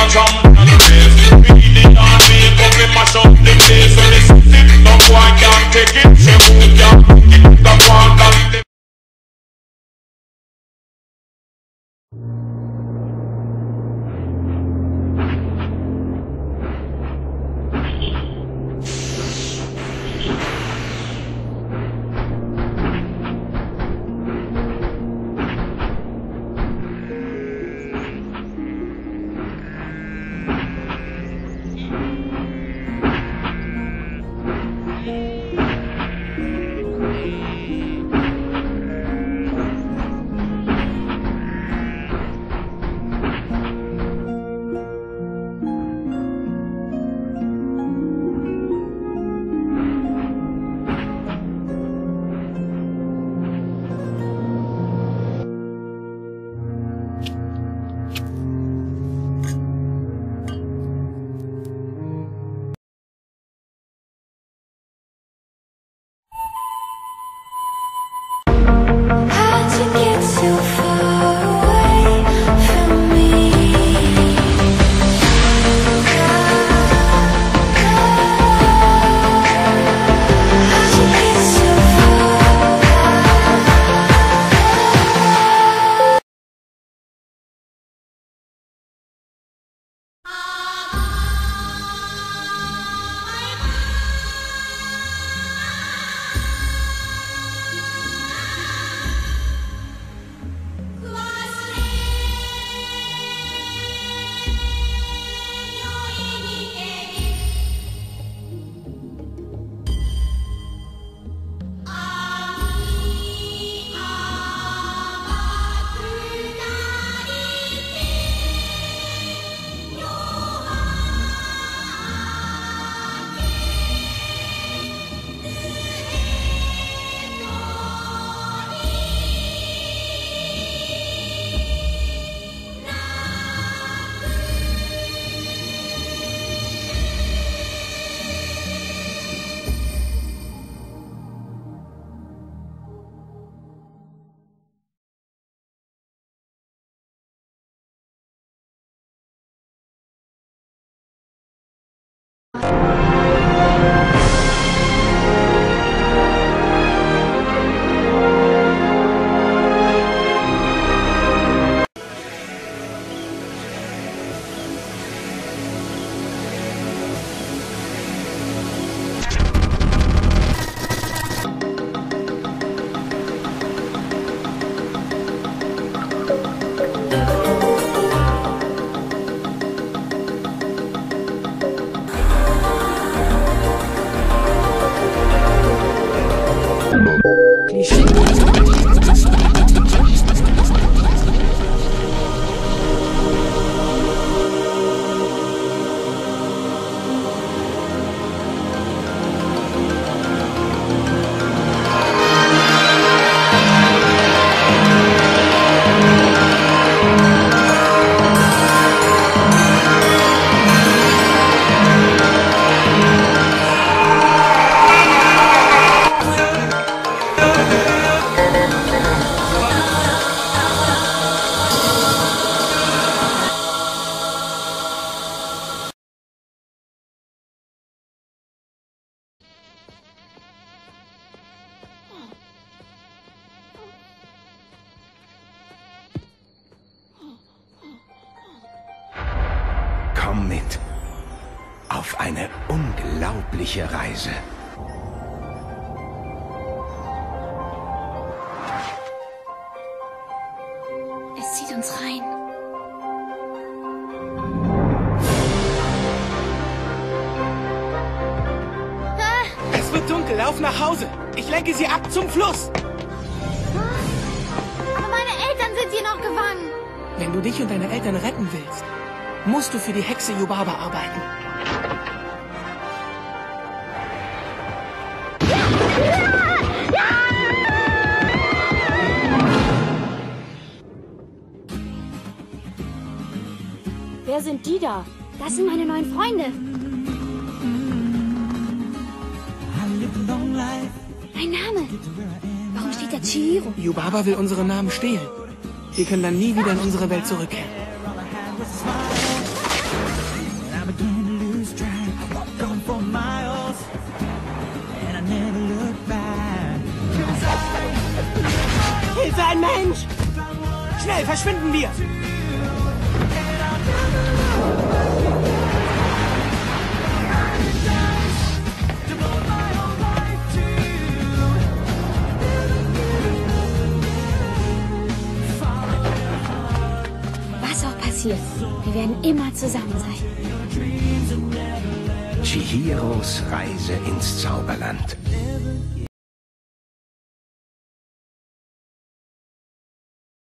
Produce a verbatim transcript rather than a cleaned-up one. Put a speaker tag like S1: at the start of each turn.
S1: Komm mit auf eine unglaubliche Reise.
S2: Es zieht uns rein.
S3: Es wird dunkel, lauf nach Hause. Ich lenke sie ab zum Fluss.
S2: Aber meine Eltern sind hier noch gefangen.
S3: Wenn du dich und deine Eltern retten willst, musst du für die Hexe Yubaba arbeiten.
S2: Wer sind die da? Das sind meine neuen Freunde. Mein Name. Warum steht da Chihiro?
S3: Yubaba will unsere Namen stehlen. Wir können dann nie wieder in unsere Welt zurückkehren. für ein Mensch! Schnell, verschwinden wir!
S2: Was auch passiert, wir werden immer zusammen sein.
S1: Chihiros Reise ins Zauberland.